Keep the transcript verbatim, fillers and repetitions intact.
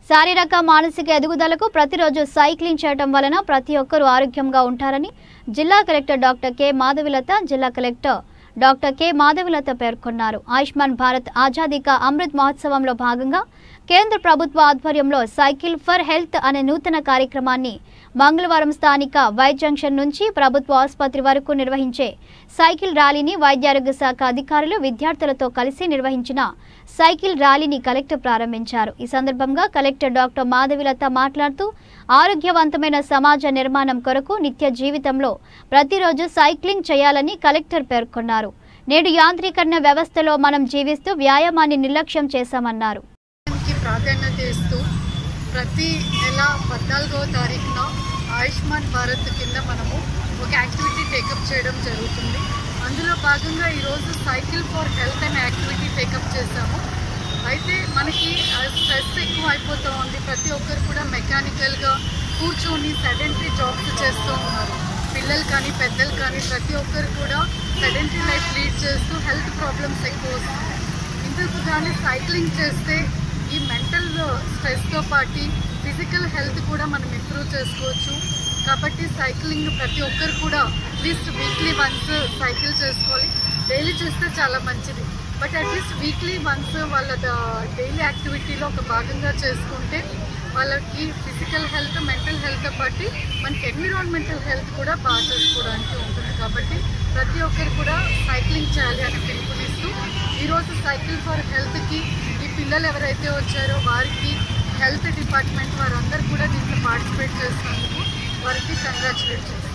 శారీరక మానసిక ఎదుగుదలకు ప్రతిరోజు సైక్లింగ్ చేయడం వలన ప్రతి ఒక్కరూ ఆరోగ్యంగా ఉంటారని జిల్లా కలెక్టర్ డాక్టర్ కె మాధవిలత జిల్లా కలెక్టర్ డాక్టర్ కె మాధవిలత పేర్కొన్నారు. ఆయుష్మాన్ భారత్ ఆజాదీ కా అమృత్ మహోత్సవంలో భాగంగా కేంద్ర ప్రభుత్వ ఆధ్వర్యంలో సైకిల్ ఫర్ హెల్త్ అనే నూతన కార్యక్రమాన్ని మంగళవారం స్థానిక వై జంక్షన్ నుంచి ప్రభుత్వ ఆసుపత్రి వరకు నిర్వహించే సైకిల్ ర్యాలీని వైద్యారోగ్య శాఖ అధికారులు విద్యార్థులతో కలిసి నిర్వహించిన సైకిల్ ర్యాలీని కలెక్టర్ ప్రారంభించారు. ఈ సందర్భంగా కలెక్టర్ డాక్టర్ మాధవిలత మాట్లాడుతూ ఆరోగ్యవంతమైన సమాజ నిర్మాణం కొరకు నిత్య జీవితంలో ప్రతిరోజు సైక్లింగ్ చేయాలని కలెక్టర్ పేర్కొన్నారు. నేడు యాంత్రీకరణ వ్యవస్థలో మనం జీవిస్తూ వ్యాయామాన్ని నిర్లక్ష్యం చేశామన్నారు. ప్రాధాన్యత ఇస్తూ ప్రతి నెల పద్నాలుగవ తారీఖున ఆయుష్మాన్ భారత్ కింద మనము ఒక యాక్టివిటీ టేకప్ చేయడం జరుగుతుంది. అందులో భాగంగా ఈరోజు సైకిల్ ఫర్ హెల్త్ అనే యాక్టివిటీ టేకప్ చేశాము. అయితే మనకి స్ట్రెస్ ఎక్కువ అయిపోతూ ఉంది. ప్రతి ఒక్కరు కూడా మెకానికల్గా కూర్చొని సెడెంటరీ జాబ్స్ చేస్తూ ఉన్నారు. పిల్లలు కానీ పెద్దలు కానీ ప్రతి ఒక్కరు కూడా సెడెంటరీ లైఫ్ లీడ్ చేస్తూ హెల్త్ ప్రాబ్లమ్స్ ఎక్కువ వస్తుంది. ఇందుకు కానీ సైక్లింగ్ చేస్తే ఈ మెంటల్ స్ట్రెస్తో పాటు ఫిజికల్ హెల్త్ కూడా మనం ఇంప్రూవ్ చేసుకోవచ్చు. కాబట్టి సైక్లింగ్ ప్రతి ఒక్కరు కూడా అట్లీస్ట్ వీక్లీ వన్స్ సైకిల్ చేసుకోవాలి. డైలీ చేస్తే చాలా మంచిది, బట్ అట్లీస్ట్ వీక్లీ వన్స్ వాళ్ళ డైలీ యాక్టివిటీలో ఒక భాగంగా చేసుకుంటే వాళ్ళకి ఫిజికల్ హెల్త్ మెంటల్ హెల్త్ బట్టి మనకి ఎన్విరాన్మెంటల్ హెల్త్ కూడా బాగా చేసుకోవడానికి ఉంటుంది. కాబట్టి ప్రతి ఒక్కరు కూడా సైక్లింగ్ చేయాలి అని పిలుపునిస్తూ ఈరోజు సైకిల్ ఫర్ హెల్త్కి ఈ పిల్లలు ఎవరైతే వచ్చారో వారికి హెల్త్ డిపార్ట్మెంట్ వారందరూ కూడా దీంట్లో పార్టిసిపేట్ చేసినందుకు వారికి కంగ్రాచులేట్ చేస్తారు.